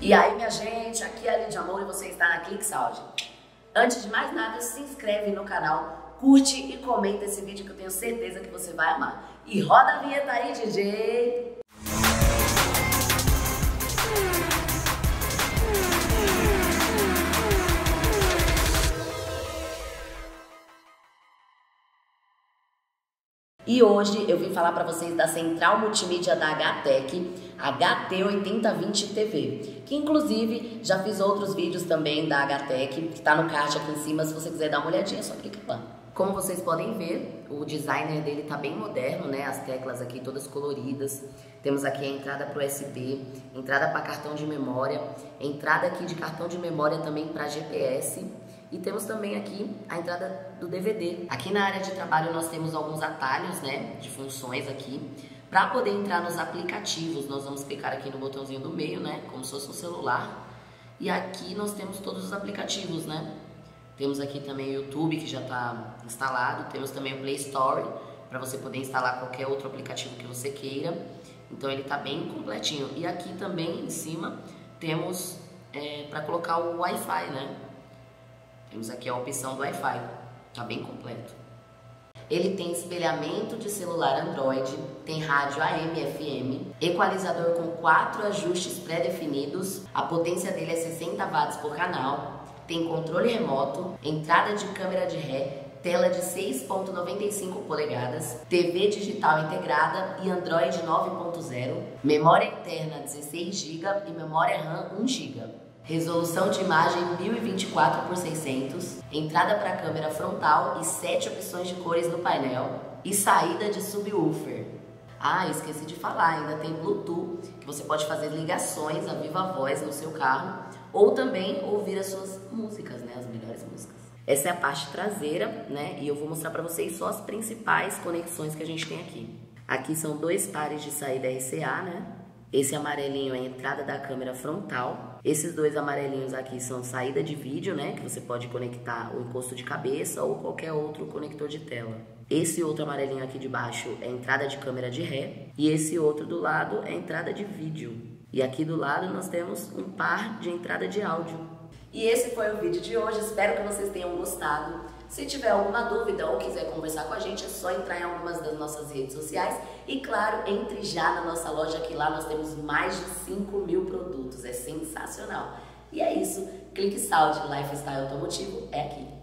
E aí, minha gente, aqui é a Lídia Amor e você está na ClickSound. Antes de mais nada, se inscreve no canal, curte e comenta esse vídeo que eu tenho certeza que você vai amar. E roda a vinheta aí, DJ! E hoje eu vim falar para vocês da central multimídia da HTEC, HT8020 TV, que inclusive já fiz outros vídeos também da HTEC, que está no card aqui em cima, se você quiser dar uma olhadinha, só clica lá. Como vocês podem ver, o designer dele tá bem moderno, né? As teclas aqui todas coloridas. Temos aqui a entrada para USB, entrada para cartão de memória, entrada aqui de cartão de memória também para GPS. E temos também aqui a entrada do DVD. Aqui na área de trabalho nós temos alguns atalhos, né, de funções aqui. Para poder entrar nos aplicativos, nós vamos clicar aqui no botãozinho do meio, né, como se fosse um celular. E aqui nós temos todos os aplicativos, né. Temos aqui também o YouTube, que já está instalado. Temos também o Play Store, para você poder instalar qualquer outro aplicativo que você queira. Então ele está bem completinho. E aqui também em cima temos para colocar o Wi-Fi, né. Temos aqui a opção do Wi-Fi, tá bem completo. Ele tem espelhamento de celular Android, tem rádio AM e FM, equalizador com 4 ajustes pré-definidos, a potência dele é 60 watts por canal, tem controle remoto, entrada de câmera de ré, tela de 6.95 polegadas, TV digital integrada e Android 9.0, memória interna 16 GB e memória RAM 1 GB. Resolução de imagem 1024x600, entrada para câmera frontal e 7 opções de cores no painel e saída de subwoofer. Ah, esqueci de falar, ainda tem Bluetooth, que você pode fazer ligações a viva voz no seu carro ou também ouvir as suas músicas, né, as melhores músicas. Essa é a parte traseira, né, e eu vou mostrar para vocês só as principais conexões que a gente tem aqui. Aqui são 2 pares de saída RCA, né? Esse amarelinho é a entrada da câmera frontal. Esses 2 amarelinhos aqui são saída de vídeo, né? Que você pode conectar o encosto de cabeça ou qualquer outro conector de tela. Esse outro amarelinho aqui de baixo é a entrada de câmera de ré. E esse outro do lado é a entrada de vídeo. E aqui do lado nós temos um par de entrada de áudio. E esse foi o vídeo de hoje. Espero que vocês tenham gostado. Se tiver alguma dúvida ou quiser conversar com a gente, é só entrar em algumas das nossas redes sociais. E claro, entre já na nossa loja, que lá nós temos mais de 5.000 produtos. É sensacional. E é isso. ClickSound Lifestyle Automotivo é aqui.